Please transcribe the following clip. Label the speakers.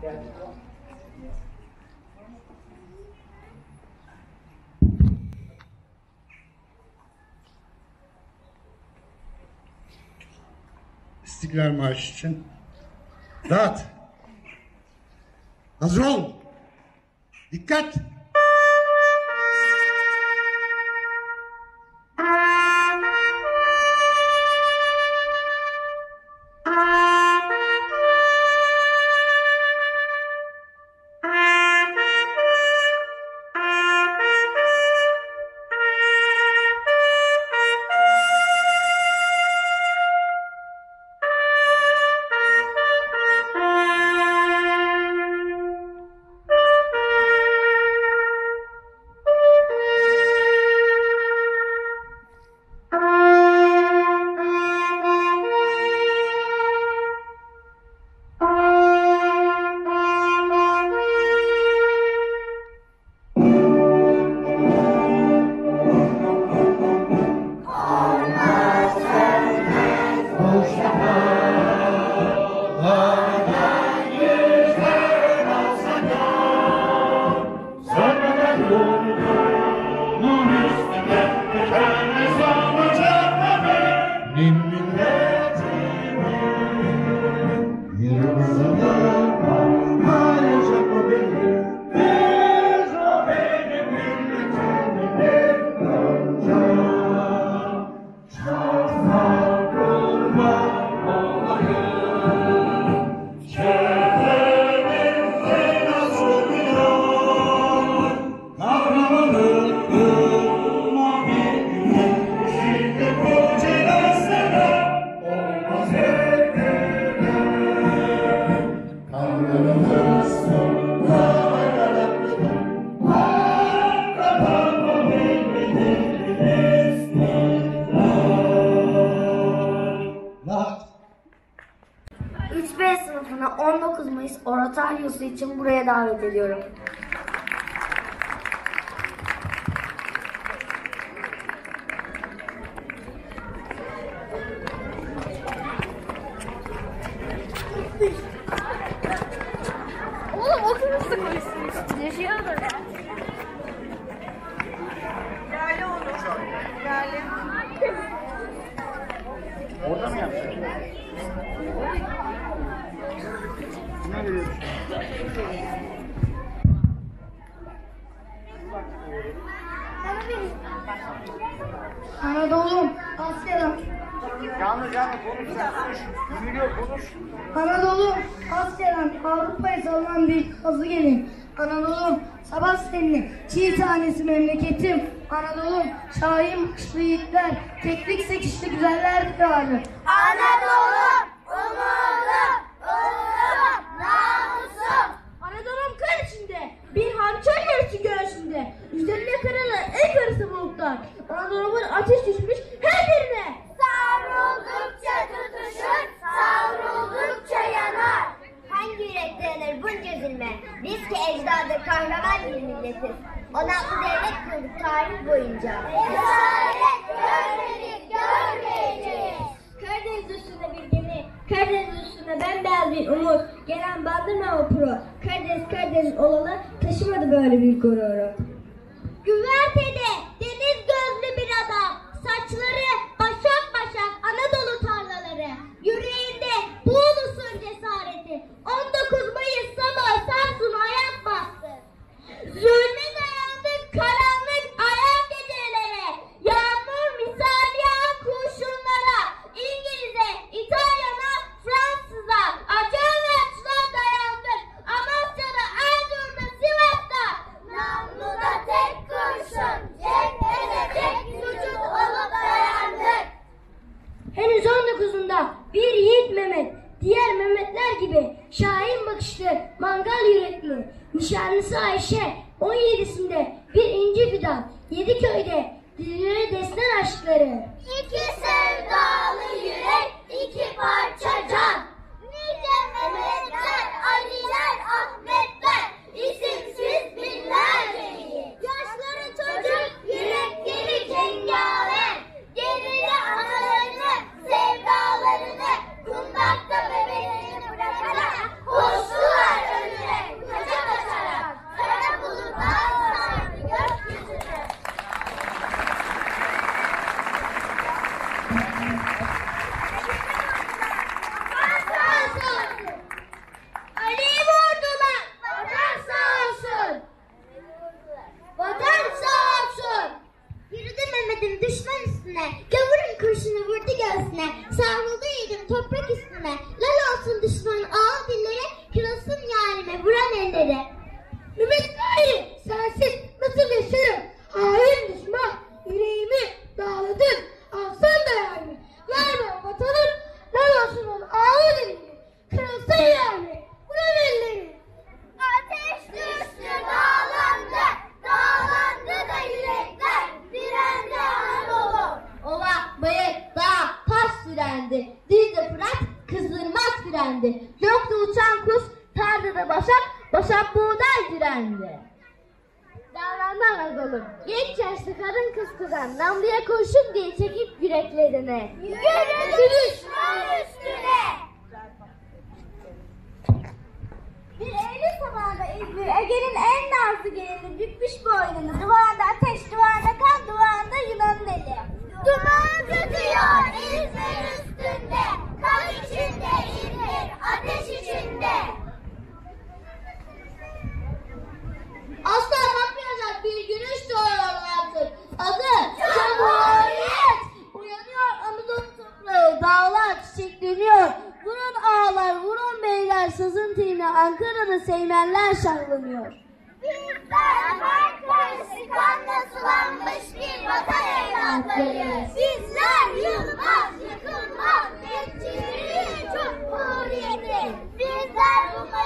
Speaker 1: İstiklal Marşı için. Rahat. Hazır ol. Dikkat.
Speaker 2: sınıfını 19 Mayıs oratoryosu için buraya davet ediyorum.
Speaker 3: Oğlum oturursa koysun üstüne şey olur. Lale olur. Lale.
Speaker 1: Orada mı yapacak? Ne veriyorsun?
Speaker 2: Anadolu'm, Asya'm.
Speaker 1: Canlı konuş sen konuş. Gümülüyor konuş.
Speaker 2: Anadolu'm, Asya'm, Avrupa'ya salınan bir kazı gelin. Anadolu'm, sabah seninle, çiğ tanesi memleketim. Anadolu'm, şahin bakışlı yiğitler, keklik sekişli güzeller de vardır.
Speaker 3: Anadolu'm, umudum, onurum, namusum.
Speaker 4: Anadolu'm kan içinde, bir hançer yarısı göğsünde. Üzerine karalar, en karısı bulutlar. Anadolu'mun ateş düşmüş her birine.
Speaker 3: Savruldukça tutuşur, savruldukça yanar.
Speaker 5: Hangi yürek dayanır bunca zulme? Biz ki ecdadı kahraman bir milletiz. 16 devlet kurduk tarih boyunca.
Speaker 3: Esaret görmedik, görmeyeceğiz.
Speaker 4: Karadeniz üstünde bir gemi, Karadeniz üstünde bembeyaz bir umut. Gelen bandırma vapuru, Karadeniz olalı taşımadı böyle bir gururu. Güvertede deniz gözlü bir adam, saçları başak başak Anadolu tarlaları. Yüreğinde bu ulusun cesareti, 19 Mayıs sabahı Samsun ayak bastı. Zulme dayandık karanlık ayak gecelere, yağmur misali yağan kurşunlara, İngiliz'e, İtalyan'a, Fransız'a, Acar ve Açlığa dayandık. Amasya'da, Erzurum'da, Sivas'ta,
Speaker 3: Namluda tek kurşun, cephede tek vücut olup dayandık.
Speaker 4: henüz 19'unda bir yiğit Mehmet, diğer Mehmetler gibi şahin bakışlı, mangal yürekli, nişanlısı Ayşe, 17'sinde bir inci fidan, 7 köyde dillere destan aşkları.
Speaker 3: İki sevdalı yürek, iki parça can. Nice Mehmetler, Aliler, Ahmetler, isimsiz binlerce yiğit. Yaşları çocuk, yürekleri cengaver. Geride analarını, sevdalarını, kundakta bebeklerini bırakarak koştular ölüme.
Speaker 5: elleri.
Speaker 2: Mehmet Naim, sensiz nasıl yaşarım? Hain düşman, yüreğimi dağladın. Alsan da yani. Vermem vatanım, lan olsun onu ağır elini. Kırılsın yani, bırak elleri.
Speaker 5: Ateş düştü dağlandı, dağlandı da yürekler, direndi Anadolu.
Speaker 4: Ova, bayır, dağ, taş direndi. Dizde Fırat, kızdırmaz direndi. Gökte uçan kuş, tarlada başak, başak buğday direndi.
Speaker 3: Davrandı Anadolu. Genç yaşlı kadın kız kızan namluya kurşun diye çekip yüreklerine.
Speaker 5: Yürüdü düşman üstüne.
Speaker 4: Bir Eylül sabahında İzmir, Ege'nin en nazlı gelini bükmüş boynunu. Duvağında ateş, duvağında kan, duvağında Yunan'ın eli.
Speaker 5: Duman tutuyor İzmir üstünde, kan içinde İzmir, ateş içinde.
Speaker 4: Asla bakmayacak bir güneş doğuyor artık. Adı Cumhuriyet. Uyanıyor Anadolu toprağı, dağlar çiçekleniyor. Vurun ağalar, vurun beyler, sazın teline Ankara'da seymenler şahlanıyor.
Speaker 5: Bizler harp karısı kanla sulanmış bir vatan evlatlarıyız. Bizler yılmaz, yıkılmaz, bekçiliği, cumhuriyeti. Bizler bu